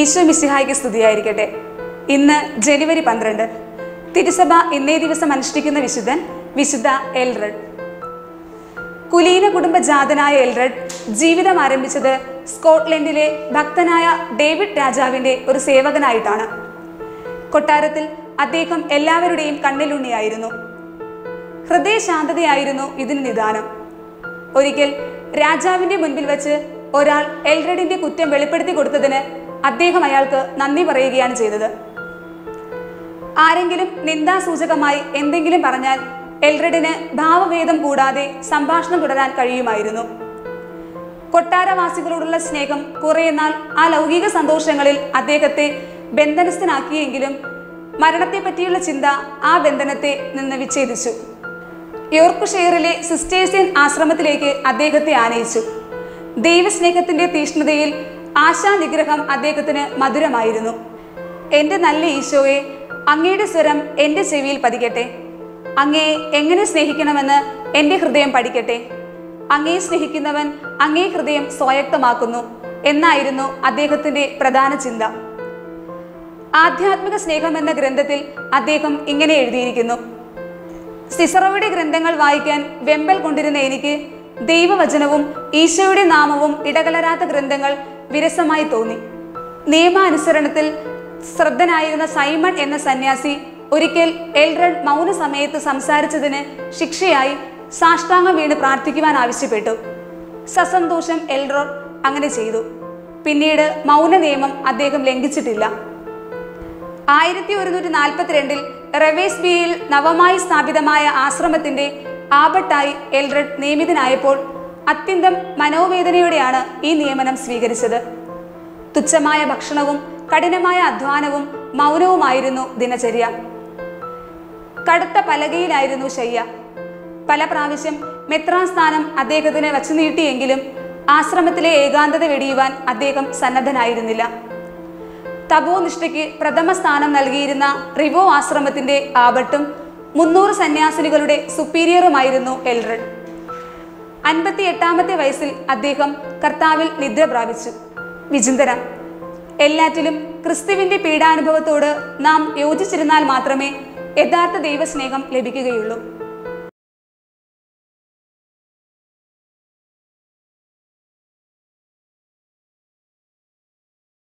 ഈശോ മിശിഹായ്ക്ക് സ്തുതിയായിരിക്കട്ടെ. ഇന്ന് ജനുവരി 12. തിരുസഭ ഇന്നേ ദിവസം അനുഷ്ഠിക്കുന്ന വിശുദ്ധൻ വിശുദ്ധ എൽറഡ്. കുലീന കുടുംബജാതനായ എൽറഡ് ജീവിതം ആരംഭിച്ചത് സ്കോട്ട്ലൻഡിലെ ഭക്തനായ ഡേവിഡ് രാജാവിൻ്റെ ഒരു സേവകനായിട്ടാണ്. കൊട്ടാരത്തിൽ അദ്ദേഹം എല്ലാവരുടെയും കണ്ണിലുണ്ണിയായിരുന്നു. ഹൃദയശാന്തതയായിരുന്നു ഇതിന് നിദാനം. ഒരിക്കൽ രാജാവിൻ്റെ മുൻപിൽ വെച്ച് ഒരാൾ എൽറഡിൻ്റെ കുറ്റം വെളിപ്പെടുത്തി കൊടുത്തതിന് അദ്ദേഹം അയാൾക്ക് നന്ദി പറയുകയാണ് ചെയ്തത്. ആരെങ്കിലും നിന്ദാസൂചകമായി എന്തെങ്കിലും പറഞ്ഞാൽ എൽറഡിന് ഭാവഭേദം കൂടാതെ സംഭാഷണം തുടരാൻ കഴിയുമായിരുന്നു. കൊട്ടാരവാസികളോടുള്ള സ്നേഹം കുറേനാൾ ആ ലൗകിക സന്തോഷങ്ങളിൽ അദ്ദേഹത്തെ ബന്ധനസ്ഥനാക്കിയെങ്കിലും മരണത്തെപ്പറ്റിയുള്ള ചിന്ത ആ ബന്ധനത്തെ നിന്ന് വിച്ഛേദിച്ചു. യോർക്ക്ഷയറിലെ സിസ്റ്റേഴ്സ്യൻ ആശ്രമത്തിലേക്ക് അദ്ദേഹത്തെ ആനയിച്ചു. ദൈവസ്നേഹത്തിൻ്റെ തീഷ്ണതയിൽ ആശാനിഗ്രഹം അദ്ദേഹത്തിന് മധുരമായിരുന്നു. എൻ്റെ നല്ല ഈശോയെ, അങ്ങയുടെ സ്വരം എൻ്റെ ചെവിയിൽ പതിക്കട്ടെ. അങ്ങയെ എങ്ങനെ സ്നേഹിക്കണമെന്ന് എൻ്റെ ഹൃദയം പഠിക്കട്ടെ. അങ്ങയെ സ്നേഹിക്കുന്നവൻ അങ്ങേ ഹൃദയം സ്വായക്തമാക്കുന്നു എന്നായിരുന്നു അദ്ദേഹത്തിൻ്റെ പ്രധാന ചിന്ത. ആധ്യാത്മിക സ്നേഹം എന്ന ഗ്രന്ഥത്തിൽ അദ്ദേഹം ഇങ്ങനെ എഴുതിയിരിക്കുന്നു: സിസറോയുടെ ഗ്രന്ഥങ്ങൾ വായിക്കാൻ വെമ്പൽ കൊണ്ടിരുന്ന എനിക്ക് ദൈവവചനവും ഈശോയുടെ നാമവും ഇടകലരാത്ത ഗ്രന്ഥങ്ങൾ വിരസമായി തോന്നി. നിയമാനുസരണത്തിൽ ശ്രദ്ധനായിരുന്ന സൈമൺ എന്ന സന്യാസി ഒരിക്കൽ എൽറഡ് മൗന സമയത്ത് സംസാരിച്ചതിന് ശിക്ഷയായി സാഷ്ടാംഗം വീണ് പ്രാർത്ഥിക്കുവാൻ ആവശ്യപ്പെട്ടു. സസന്തോഷം എൽറഡ് അങ്ങനെ ചെയ്തു. പിന്നീട് മൗന നിയമം അദ്ദേഹം ലംഘിച്ചിട്ടില്ല. 1142 റവേസ്ബിയിൽ നവമായി സ്ഥാപിതമായ ആശ്രമത്തിന്റെ ആബട്ടായി എൽറഡ് നിയമിതനായപ്പോൾ അത്യന്തം മനോവേദനയോടെയാണ് ഈ നിയമനം സ്വീകരിച്ചത്. തുച്ഛമായ ഭക്ഷണവും കഠിനമായ അധ്വാനവും മൗനവുമായിരുന്നു ദിനചര്യ. കടുത്ത പലകയിലായിരുന്നു ശയ്യ. പല പ്രാവശ്യം മെത്രാൻ സ്ഥാനം അദ്ദേഹത്തിന് വച്ചു നീട്ടിയെങ്കിലും ആശ്രമത്തിലെ ഏകാന്തത വെടിയുവാൻ അദ്ദേഹം സന്നദ്ധനായിരുന്നില്ല. തപോനിഷ്ഠയ്ക്ക് പ്രഥമ സ്ഥാനം നൽകിയിരുന്ന റിവോ ആശ്രമത്തിന്റെ ആബട്ടും 300 സന്യാസിനികളുടെ സുപ്പീരിയറുമായിരുന്നു എൽറഡ്. 58-ാമത്തെ വയസ്സിൽ അദ്ദേഹം കർത്താവിൽ നിദ്ര പ്രാപിച്ചു. വിചിന്തനം: എല്ലാറ്റിലും ക്രിസ്തുവിന്റെ പീഡാനുഭവത്തോട് നാം യോജിച്ചിരുന്നാൽ മാത്രമേ യഥാർത്ഥ ദൈവസ്നേഹം ലഭിക്കുകയുള്ളൂ.